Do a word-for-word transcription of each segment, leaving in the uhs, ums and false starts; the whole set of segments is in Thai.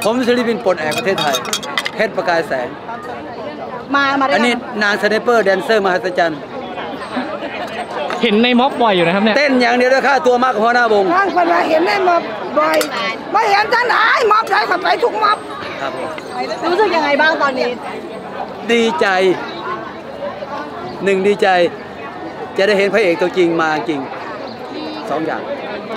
ผมศิลปินปลดแอกประเทศไทยเพชรประกายแสงมามาอันนี้นางสไนเปอร์แดนเซอร์มหัศจรรย์เห็นในม็อบบ่อยอยู่นะครับเนี่ยเต้นอย่างเดียวด้วยค่าตัวมากกว่าหัวหน้าวงบางคนมาเห็นในม็อบบ่อยไม่เห็นท่านไหนม็อบไหนก็ไปทุกม็อบครับรู้สึกยังไงบ้างตอนนี้ดีใจหนึ่งดีใจจะได้เห็นพระเอกตัวจริงมาจริงสองอย่าง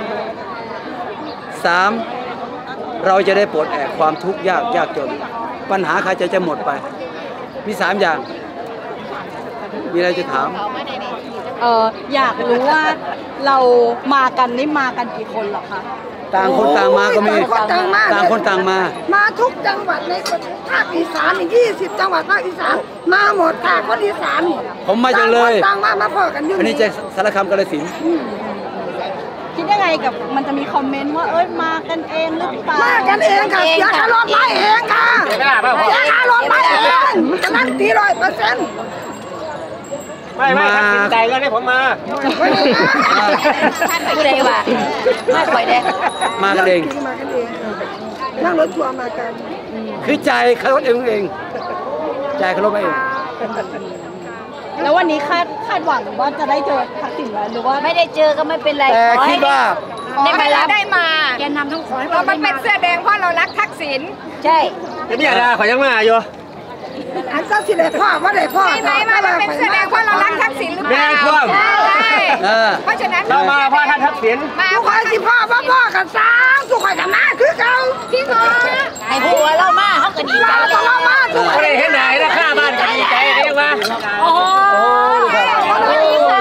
สามเราจะได้ปลดแอกความทุกข์ยากยากจนปัญหาใครจะจะหมดไปมีสามอย่างมีอะไรจะถามเอออยากรู้ว่าเรามากันนี่มากันกี่คนหรอคะต่างคนต่างมาก็มีต่างคนต่างมามาทุกจังหวัดในภาคอีสานยี่สิบจังหวัดภาคอีสานมาหมดค่ะคนอีสานผมมาจากเลยต่างมามาพอกันอยู่อันนี้จะสารคามกาฬสินธุ์คิดยังไงกับมันจะมีคอมเมนต์ว่าเอ้ยมากันเองหรือเปล่ามากันเองค่ะเสียค่ารถไปเองค่ะเสียค่ารถไปเองฉะนั้นตีร้อยเปอร์เซ็นต์ไม่ไม่ทักษิณใจก็ได้ผมมาท่านผู้ใดวะไม่ค่อยได้มากันเองมากันเองนั่งรถทัวร์มากันคือใจเขารถเองเองใจเขารถเองแล้ววันนี้คาดคาดหวังว่าจะได้เจอทักษิณหรือว่าไม่ได้เจอก็ไม่เป็นไรแต่คิดว่าได้มารับได้มาแกนำทั้งขอเรามันเป็นเสื้อแดงเพราะเรารักทักษิณใช่จะมีอะไรขอยังมาอยู่อันเจ้าสิเลยพ่อว่าได้พ่อใช่ไหมมันเป็นเสื้อแดงเพราะเรารักทักษิณหรือเปล่าใช่เพราะฉะนั้นเรามาพ่อท่านทักษิณมาพ่อสิพ่อพ่อพ่อกันสามสุขอยกันมาคือเก่าพี่หมอไอ้หัวเรามาเขาก็ดีใจเรามาสุขอยเห็นไหนนะข้าบ้านกันดีใจเองวะโอ้โหดีค่ะ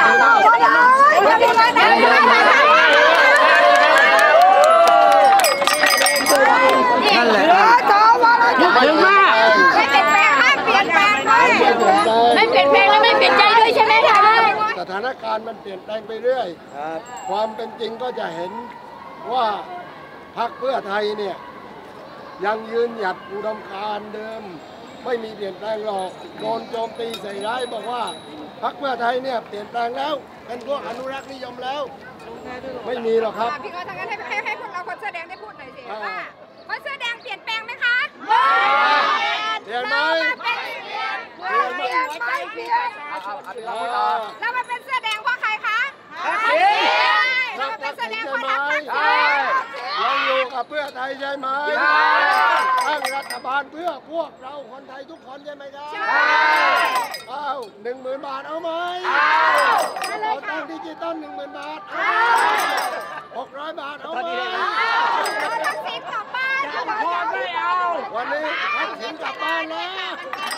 นั่นแหละถึงมากไม่เปลี่ยนแปลงห้ามเปลี่ยนแปลงเลยไม่เปลี่ยนแปลงแล้วไม่เปลี่ยนใจด้วยใช่ไหมคะสถานการณ์มันเปลี่ยนแปลงไปเรื่อยความเป็นจริงก็จะเห็นว่าพรรคเพื่อไทยเนี่ยยังยืนหยัดอุดมการณ์เดิมไม่มีเปลี่ยนแปลงหรอกโดนโจมตีใส่ร้ายบอกว่าพรรคเพื่อไทยเนี่ยเปลี่ยนแปลงแล้วเป็นพวกอนุรักษ์นิยมแล้วไม่มีหรอกครับพี่ก็ทางนั้นให้ให้พวกเราคนเสื้อแดงได้พูดหน่อยสิว่าคนเสื้อแดงเปลี่ยนแปลงไหมคะเปลี่ยนไหมเปลี่ยนเปลี่ยนไปเปลี่ยนแล้วมันเป็นเสื้อแดงเพราะใครคะเราเป็นเสื้อแดงเพราะทักษิณเราอยู่กับเพื่อไทยใช่ไหมตั้งรัฐบาลเพื่อพวกเราคนไทยทุกคนใช่ไหมครับเอาหนึ่งหมื่นบาทเอาไหมเอาตังดิจิตอลหนึ่งหมื่นบาทหกร้อยบาทเอาไหมทักษิณกลับบ้านไม่เอาวันนี้ทักษิณกลับบ้านแล้ว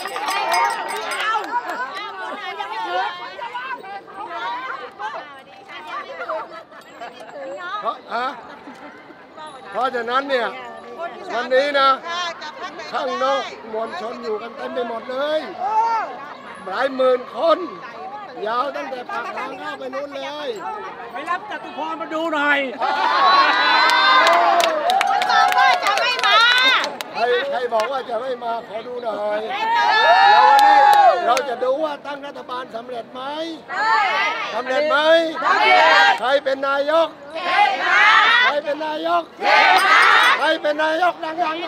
ยังไม่ถึงเพราะอะเพราะฉะนั้นเนี่ยวันนี้นะข้างนอกมวลชนอยู่กันเต็มไปหมดเลยหลายหมื่นคนยาวตั้งแต่ปากทางเข้าไปนู้นเลยไปรับจตุพรมาดูหน่อยบอกว่าจะไม่มาใครใครบอกว่าจะไม่มาขอดูหน่อยแล้ววันนี้เราจะดูว่าตั้งรัฐบาลสำเร็จไหมสำเร็จไหมใครเป็นนายกใครเป็นนายกใครเป็นนายกดังๆหน่อย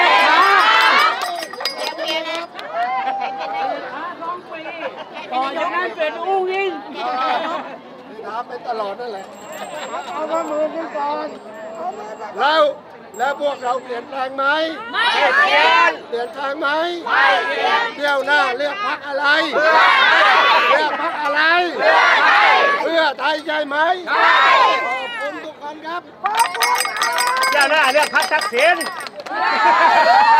ต่อจากนั้นเป็นอุ้งอิงถามไปตลอดนั่นแหละเอาข้อมือขึ้นก่อนแล้วแล้วพวกเราเปลี่ยนแปลงไหมไม่เปลี่ยนเปลี่ยนแปลงไหมไม่เปลี่ยนเที่ยวหน้าเลือกพรรคอะไรเลือกพรรคอะไรเพื่อไทยใช่ไหมใช่ขอบคุณทุกคนครับเที่ยวหน้าเลือกพรรคทักษิณ